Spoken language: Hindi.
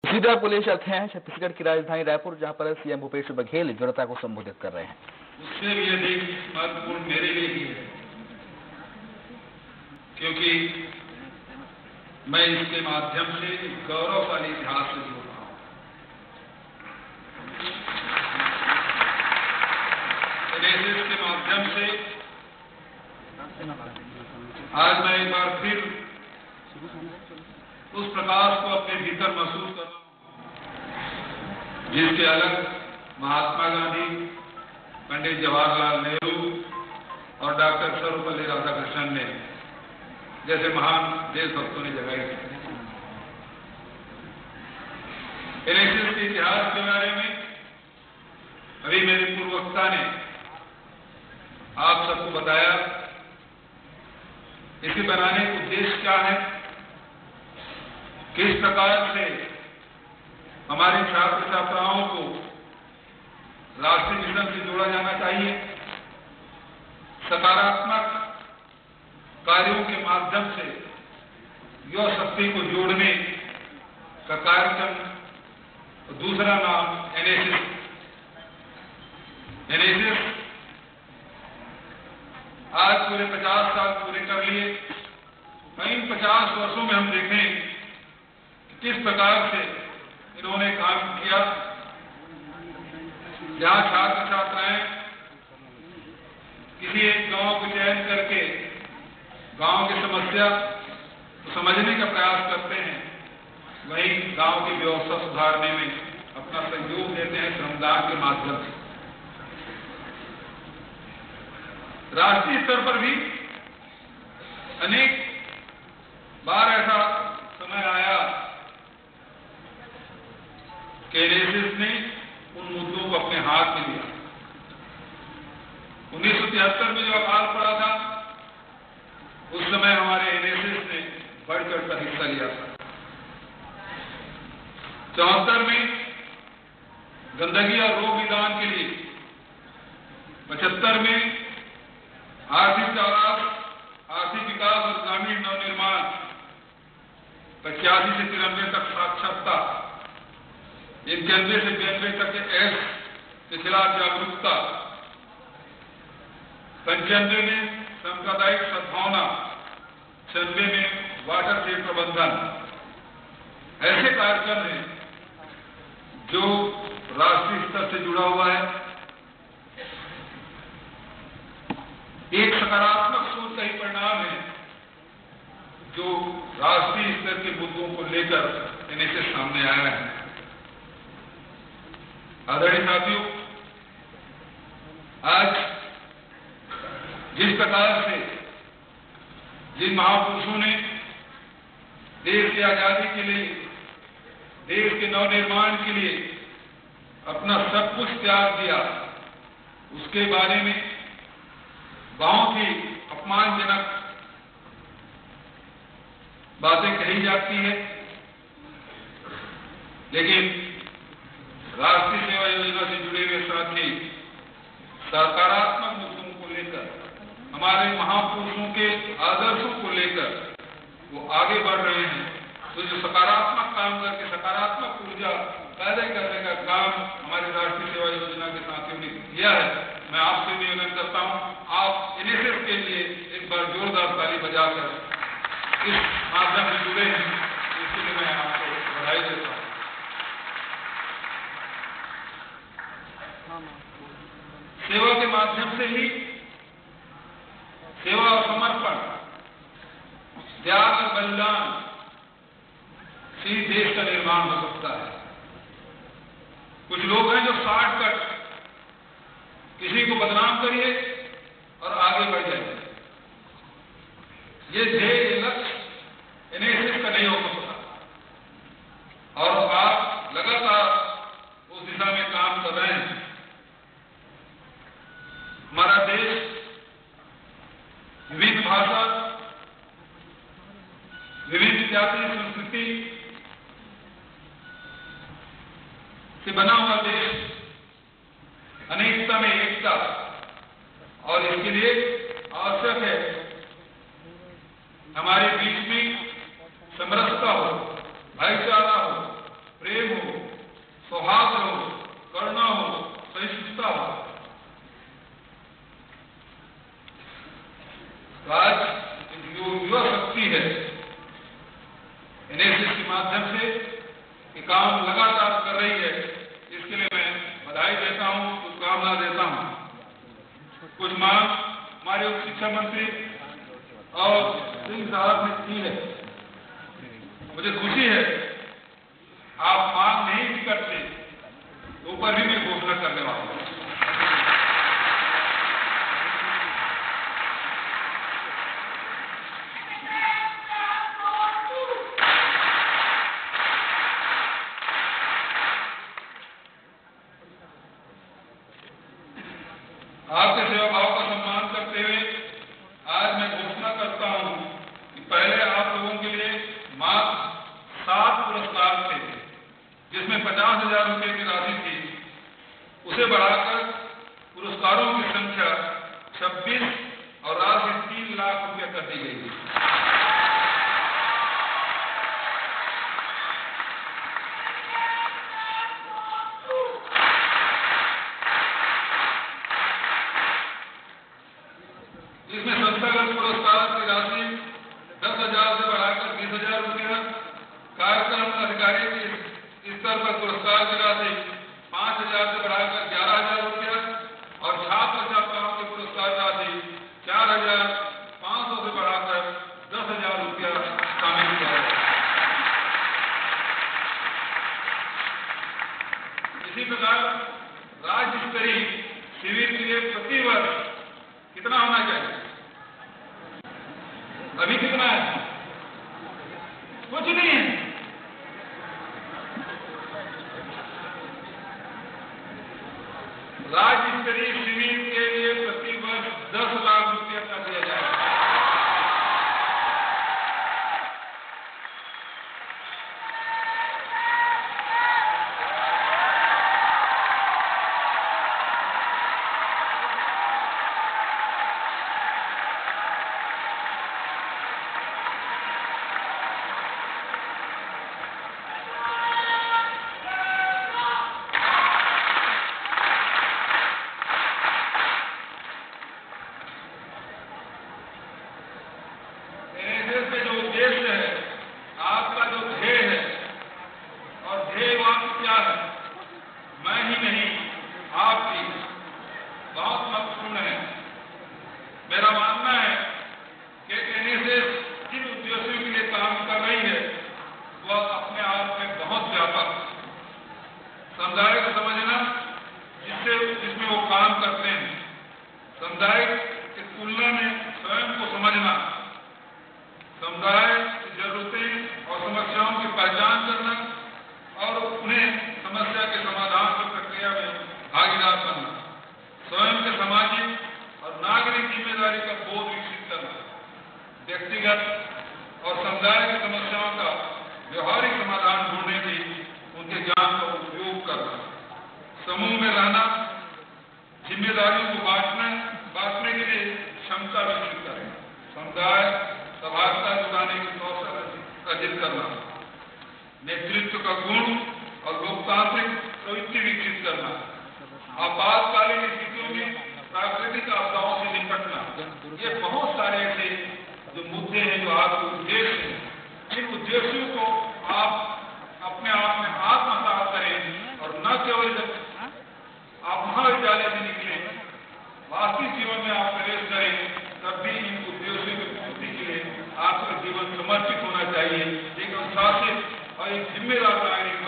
सीधा आप ले चलते हैं छत्तीसगढ़ की राजधानी रायपुर, जहां पर सीएम भूपेश बघेल जनता को संबोधित कर रहे हैं। उससे भी अधिक महत्वपूर्ण मेरे लिए भी है, क्योंकि मैं इसके माध्यम से गौरवशाली इतिहास से जुड़ रहा हूं। एनएसएस के माध्यम से आज मैं एक बार फिर उस प्रकाश को अपने भीतर महसूस कर रहा हूं जिसके अलग महात्मा गांधी, पंडित जवाहरलाल नेहरू और डॉक्टर सर्वपल्ली राधाकृष्णन ने जैसे महान देशभक्तों ने जगाई थी। एनएसएस के इतिहास के बारे में अभी मेरे पूर्ववक्ता ने आप सबको बताया। इसे बनाने का उद्देश्य क्या है, किस प्रकार से हमारे छात्र छात्राओं को राष्ट्रीय मिशन से जोड़ा जाना चाहिए, सकारात्मक कार्यों के माध्यम से युवा शक्ति को जोड़ने का कार्यक्रम। दूसरा नाम एनएसएस। एनएसएस आज पूरे 50 साल पूरे कर लिए। इन 50 वर्षों में हम देखें कि किस प्रकार से इन्होंने काम किया। जहां छात्र छात्राएं किसी एक गांव को चयन करके गांव की समस्या को समझने का प्रयास करते हैं, वहीं गांव की व्यवस्था सुधारने में अपना सहयोग देते हैं श्रमदान के माध्यम से। राष्ट्रीय स्तर पर भी अनेक बार ऐसा समय आया कि एनएसएस ने उन मुद्दों को अपने हाथ में लिया। 1973 में जो अकाल पड़ा था, उस समय हमारे एनएसएस ने बढ़ चढ़कर हिस्सा लिया था। 74 में गंदगी और रोग निदान के लिए, 75 में आर्थिक विकास और ग्रामीण नवनिर्माण, 85 से 93 तक साक्षरता, 91 से 92 तक एड्स के खिलाफ जागरूकता, 95 में सांप्रदायिक सद्भावना, 96 में वाटर से प्रबंधन। ऐसे कार्यक्रम हैं जो राष्ट्रीय स्तर से जुड़ा हुआ है। एक सकारात्मक सोच का ही परिणाम है जो राष्ट्रीय स्तर के मुद्दों को लेकर एनएसएस सामने आया है। आदरणीय साथियों, आज जिस प्रकार से जिन महापुरुषों ने देश की आजादी के लिए, देश के नवनिर्माण के लिए अपना सब कुछ त्याग दिया, उसके बारे में बहुत ही अपमानजनक बातें कही जाती है। लेकिन राष्ट्रीय सेवा योजना से जुड़े हुए साथी सकारात्मक मुद्दों को लेकर, हमारे महापुरुषों के आदर्शों को लेकर वो आगे बढ़ रहे हैं। तो जो सकारात्मक काम करके सकारात्मक ऊर्जा पैदा करने का काम हमारे राष्ट्रीय सेवा योजना के साथियों ने किया है, मैं आपसे निवेदन करता हूं, आप एनएसएस के लिए एक बार जोरदार ताली बजाकर इस माध्यम से जुड़े हैं, इसके लिए मैं आपको बधाई देता हूं। सेवा के माध्यम से ही सेवा और समर्पण, त्याग और बलिदान से देश का निर्माण हो सकता है। कुछ लोग हैं जो शॉर्टकट, किसी को बदनाम करिए और आगे बढ़ जाइए। ये ध्येय, ये लक्ष्य एनएसएस का नहीं हो सकता और आप लगातार उस दिशा में काम कर रहे हैं। हमारा देश विभिन्न भाषा, विभिन्न जाति संस्कृति से बना हुआ देश, अनेकता में एकता, और इसके लिए आवश्यक है हमारे बीच में समरसता हो, भाईचारा हो, प्रेम काम लगातार कर रही है, इसके लिए मैं बधाई देता हूँ, शुभकामना देता हूँ। कुछ मांग हमारे उच्च शिक्षा मंत्री और सिंह साहब ने की है। मुझे खुशी है, आप मांग नहीं भी करते तो ऊपर भी मैं घोषणा करने वाला हूँ। आपके सेवा भाव का सम्मान करते हुए आज मैं घोषणा करता हूं कि पहले आप लोगों के लिए मात्र 7 पुरस्कार थे, जिसमें 50,000 रुपये की राशि थी। उसे बढ़ाकर पुरस्कारों की संख्या 26 और राशि 3 लाख रुपये कर दी गई थी। इसमें संस्थागत पुरस्कार की राशि 10,000 से बढ़ाकर 20,000 रुपया, कार्यक्रम अधिकारी के स्तर पर पुरस्कार की राशि 5,000 से बढ़ाकर 11,000 रुपया और छात्र छात्राओं के पुरस्कार राशि 4,500 से बढ़ाकर 10,000 रुपया शामिल किया है। इसी प्रकार राज्य स्तरीय शिविर के लिए प्रति वर्ष कितना होना चाहिए? अभी कितना है? कुछ नहीं है। राज्य स्तरीय शिविर के लिए प्रति वर्ष 10 लाख रुपया का दिया जाएगा। मेरा मानना है कि एनएसएस जिन उद्देश्यों के लिए काम कर रही है वह अपने आप में बहुत व्यापक समुदाय को समझना जिसमें वो काम करते हैं, समुदाय की तुलना में स्वयं को समझना, समुदाय की जरूरतें और समस्याओं की पहचान करना और उन्हें समस्या के समाधान की प्रक्रिया में भागीदार बनना, स्वयं के सामाजिक और नागरिक जिम्मेदारी का बोध विकसित करना, व्यक्तिगत और समुदाय की समस्याओं का व्यवहारिक समाधान ढूंढने की उनके ज्ञान का उपयोग करना, समूह में रहना, जिम्मेदारियों को बांटने के लिए क्षमता विकसित करना, समुदाय सभागता जुटाने की कौशल अर्जित करना, नेतृत्व का गुण और लोकतांत्रिक प्रवृत्ति विकसित करना, आपातकालीन स्थितियों में प्राकृतिक आपदाओं से निपटना। ये बहुत सारे ऐसे जो मुद्दे हैं, जो आपके उद्देश्य हैं, इन उद्देश्यों को आप अपने आप में आत्मसात करें और न केवल जब आप महाविद्यालय से निकले, वास्तविक जीवन में आप प्रवेश करें, तब भी इन उद्देश्यों की पूर्ति के लिए आपका जीवन समर्पित होना चाहिए। एक अनुशासित और एक जिम्मेदार नागरिक